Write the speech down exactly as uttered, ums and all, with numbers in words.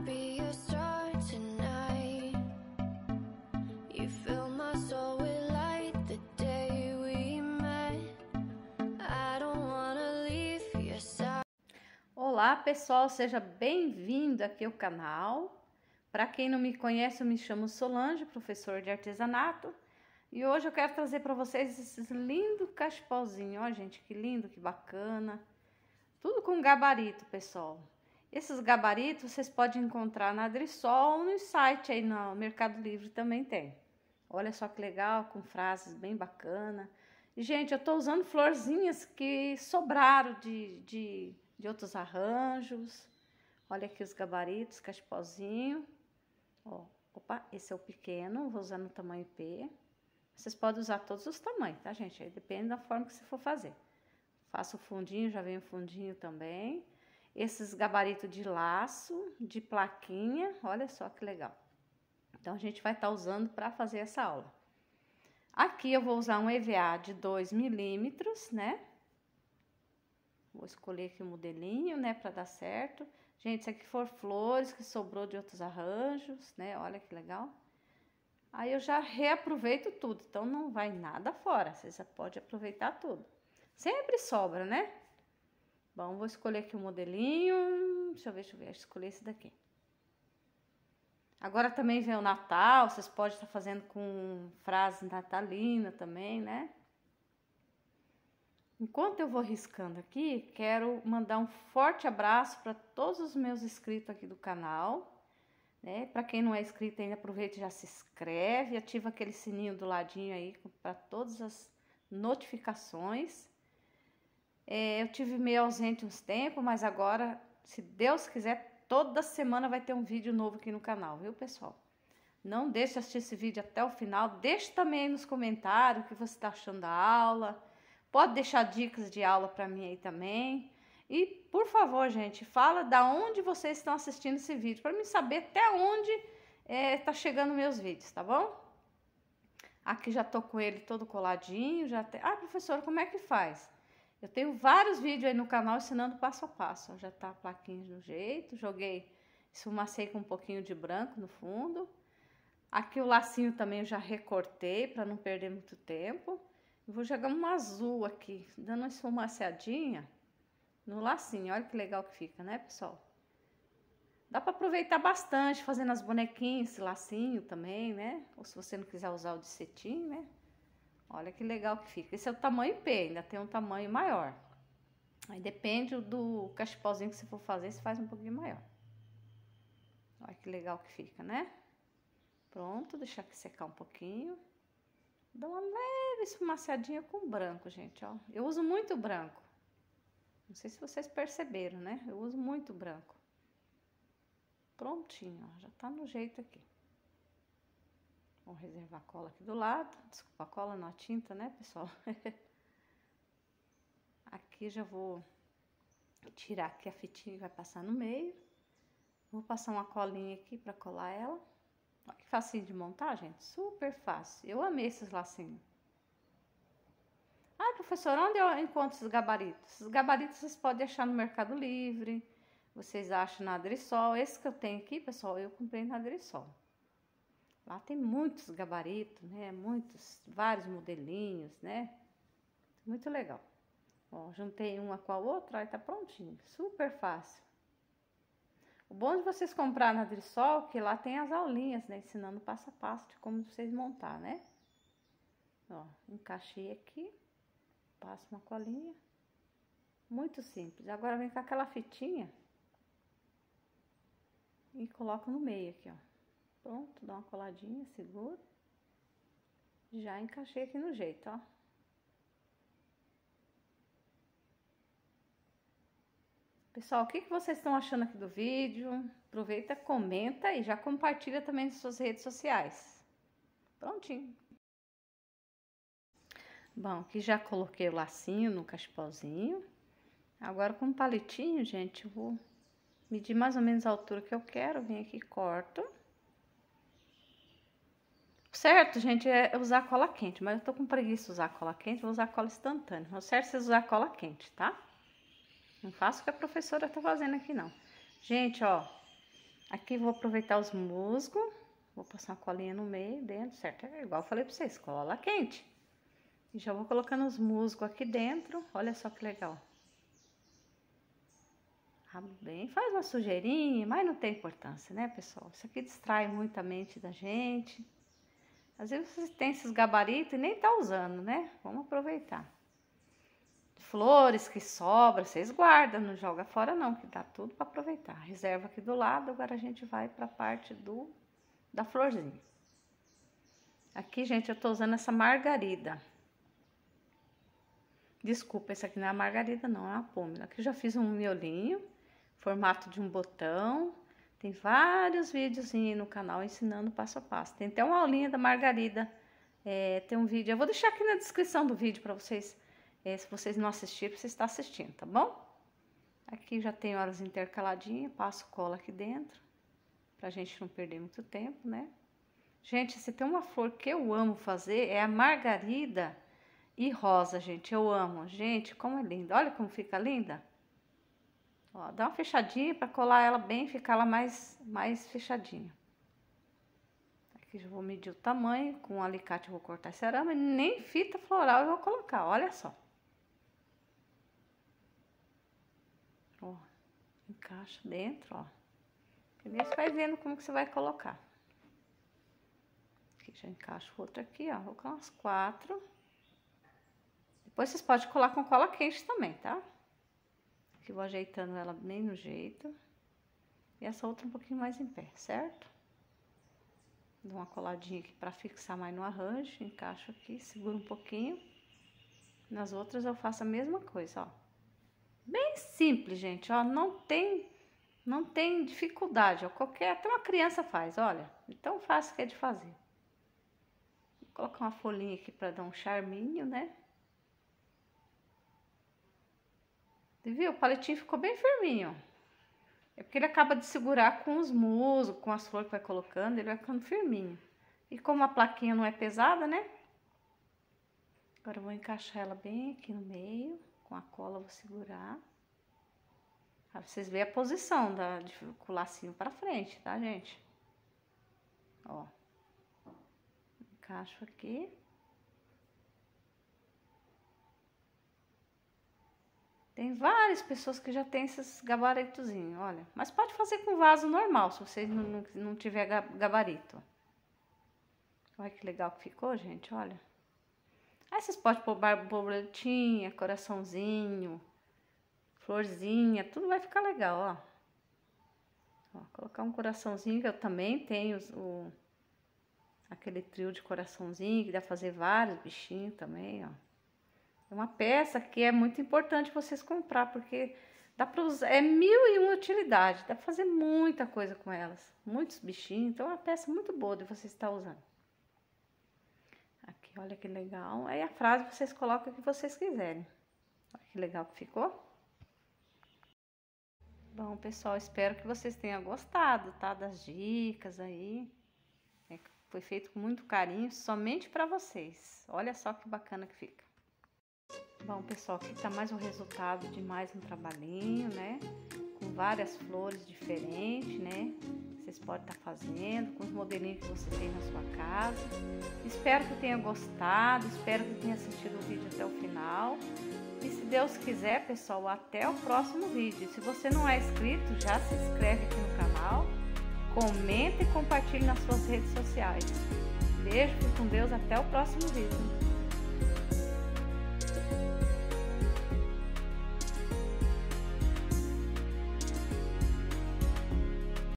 be your star tonight. You fill my soul with light the day we met. I don't wanna leave your side. Olá pessoal, seja bem-vindo aqui ao canal. Para quem não me conhece, eu me chamo Solange, professor de artesanato. E hoje eu quero trazer para vocês esses lindos cachepozinhos. Ó, gente, que lindo, que bacana. Tudo com gabarito, pessoal. Esses gabaritos vocês podem encontrar na Adrisol ou no site aí no Mercado Livre também tem. Olha só que legal, com frases bem bacana. E, gente, eu tô usando florzinhas que sobraram de, de, de outros arranjos. Olha aqui os gabaritos, cachepozinho. Ó, opa, esse é o pequeno, vou usar no tamanho P. Vocês podem usar todos os tamanhos, tá, gente? Aí depende da forma que você for fazer. Faço o fundinho, já vem o fundinho também. Esses gabaritos de laço, de plaquinha, olha só que legal. Então, a gente vai estar usando para fazer essa aula. Aqui eu vou usar um E V A de dois milímetros, né? Vou escolher aqui o modelinho, né, para dar certo. Gente, isso aqui for flores que sobrou de outros arranjos, né? Olha que legal. Aí eu já reaproveito tudo, então não vai nada fora. Você já pode aproveitar tudo. Sempre sobra, né? Bom, vou escolher aqui o modelinho. Deixa eu ver, deixa eu ver. Acho que escolhi esse daqui. Agora também vem o Natal. Vocês podem estar fazendo com frase natalina também, né? Enquanto eu vou riscando aqui, quero mandar um forte abraço para todos os meus inscritos aqui do canal, né? Para quem não é inscrito ainda, aproveita e já se inscreve, ativa aquele sininho do ladinho aí para todas as notificações. É, eu tive meio ausente uns tempos, mas agora, se Deus quiser, toda semana vai ter um vídeo novo aqui no canal, viu, pessoal? Não deixe de assistir esse vídeo até o final, deixe também aí nos comentários o que você está achando da aula. Pode deixar dicas de aula para mim aí também. E, por favor, gente, fala da onde vocês estão assistindo esse vídeo, para mim saber até onde é, tá chegando meus vídeos, tá bom? Aqui já tô com ele todo coladinho, já tem... Ah, professora, como é que faz? Eu tenho vários vídeos aí no canal ensinando passo a passo. Já tá a plaquinha no jeito, joguei, esfumacei com um pouquinho de branco no fundo. Aqui o lacinho também eu já recortei para não perder muito tempo. Vou jogar um azul aqui, dando uma esfumaciadinha no lacinho. Olha que legal que fica, né, pessoal? Dá para aproveitar bastante fazendo as bonequinhas, esse lacinho também, né? Ou se você não quiser usar o de cetim, né? Olha que legal que fica. Esse é o tamanho P, ainda tem um tamanho maior. Aí depende do cachepozinho que você for fazer, você faz um pouquinho maior. Olha que legal que fica, né? Pronto, deixar aqui secar um pouquinho. Dá uma leve esfumaciadinha com branco, gente, ó. Eu uso muito branco. Não sei se vocês perceberam, né? Eu uso muito branco. Prontinho, ó. Já tá no jeito aqui. Vou reservar a cola aqui do lado. Desculpa, a cola não, a tinta, né, pessoal? Aqui já vou tirar aqui a fitinha que vai passar no meio. Vou passar uma colinha aqui pra colar ela. Olha que facinho de montar, gente. Super fácil. Eu amei esses lacinhos. Ah, professor, onde eu encontro esses gabaritos? Esses gabaritos vocês podem achar no Mercado Livre. Vocês acham na Adrisol. Esse que eu tenho aqui, pessoal, eu comprei na Adrisol. Lá tem muitos gabaritos, né? Muitos, vários modelinhos, né? Muito legal. Ó, juntei uma com a outra, aí tá prontinho. Super fácil. O bom de vocês comprar na Adrisol, que lá tem as aulinhas, né? Ensinando passo a passo de como vocês montar, né? Ó, encaixei aqui. Passo uma colinha. Muito simples. Agora vem com aquela fitinha. E coloco no meio aqui, ó. Pronto, dá uma coladinha, seguro. Já encaixei aqui no jeito, ó. Pessoal, o que, que vocês estão achando aqui do vídeo? Aproveita, comenta e já compartilha também nas suas redes sociais. Prontinho. Bom, aqui já coloquei o lacinho no cachepozinho. Agora com um palitinho, gente, eu vou medir mais ou menos a altura que eu quero. Venho aqui e corto. Certo, gente, é usar cola quente, mas eu tô com preguiça de usar cola quente, vou usar cola instantânea. O certo é vocês usar cola quente, tá? Não faço o que a professora tá fazendo aqui, não. Gente, ó, Aqui vou aproveitar os musgos. Vou passar uma colinha no meio, dentro, certo? É igual eu falei pra vocês, cola quente. E já vou colocando os musgos aqui dentro. Olha só que legal. Abre bem, faz uma sujeirinha, mas não tem importância, né, pessoal? Isso aqui distrai muito a mente da gente. Às vezes vocês têm esses gabaritos e nem tá usando, né? Vamos aproveitar. Flores que sobram, vocês guardam, não joga fora não, que dá tudo para aproveitar. Reserva aqui do lado, agora a gente vai para a parte do da florzinha. Aqui, gente, eu tô usando essa margarida. Desculpa, essa aqui não é a margarida, não, é uma pômila. Aqui eu já fiz um miolinho, formato de um botão. Tem vários videozinhos no canal ensinando passo a passo. Tem até uma aulinha da margarida. É, tem um vídeo, eu vou deixar aqui na descrição do vídeo para vocês, é, se vocês não assistirem, você está assistindo, tá bom? Aqui já tem horas intercaladinhas, passo cola aqui dentro, pra gente não perder muito tempo, né? Gente, se tem uma flor que eu amo fazer, é a margarida e rosa, gente, eu amo. Gente, como é linda, olha como fica linda. Ó, dá uma fechadinha para colar ela bem, ficar ela mais, mais fechadinha. Aqui já vou medir o tamanho, com um alicate eu vou cortar esse arame, nem fita floral eu vou colocar, olha só. Ó, encaixa dentro, ó. Primeiro você vai vendo como que você vai colocar. Aqui já encaixo o outro aqui, ó, vou colocar umas quatro. Depois vocês podem colar com cola quente também, tá? Aqui vou ajeitando ela bem no jeito. E essa outra um pouquinho mais em pé, certo? Dou uma coladinha aqui pra fixar mais no arranjo. Encaixo aqui, seguro um pouquinho. Nas outras eu faço a mesma coisa, ó. Bem simples, gente, ó. Não tem, não tem dificuldade, ó. Qualquer, até uma criança faz, olha. Tão fácil que é de fazer. Vou colocar uma folhinha aqui pra dar um charminho, né? Você viu? O palitinho ficou bem firminho. É porque ele acaba de segurar com os musgos, com as flores que vai colocando, ele vai ficando firminho. E como a plaquinha não é pesada, né? Agora eu vou encaixar ela bem aqui no meio. Com a cola eu vou segurar. Pra vocês verem a posição da, de, com o lacinho pra frente, tá, gente? Ó. Encaixo aqui. Tem várias pessoas que já tem esses gabaritozinhos, olha. Mas pode fazer com vaso normal, se vocês não, não, não tiver gabarito. Olha que legal que ficou, gente, olha. Aí vocês podem pôr borboletinha, coraçãozinho, florzinha, tudo vai ficar legal, ó. Ó, colocar um coraçãozinho, que eu também tenho o, aquele trio de coraçãozinho, que dá pra fazer vários bichinhos também, ó. É uma peça que é muito importante vocês comprar, porque dá pra usar, é mil e uma utilidade, dá pra fazer muita coisa com elas, muitos bichinhos, então é uma peça muito boa de vocês estar usando. Aqui, olha que legal, aí a frase vocês colocam o que vocês quiserem. Olha que legal que ficou. Bom, pessoal, espero que vocês tenham gostado, tá, das dicas aí. É, foi feito com muito carinho, somente pra vocês. Olha só que bacana que fica. Bom, pessoal, aqui tá mais um resultado de mais um trabalhinho, né? Com várias flores diferentes, né? Vocês podem estar fazendo, com os modelinhos que você tem na sua casa. Espero que tenha gostado, espero que tenha assistido o vídeo até o final. E se Deus quiser, pessoal, até o próximo vídeo. Se você não é inscrito, já se inscreve aqui no canal, comenta e compartilhe nas suas redes sociais. Beijo, fique com Deus, até o próximo vídeo.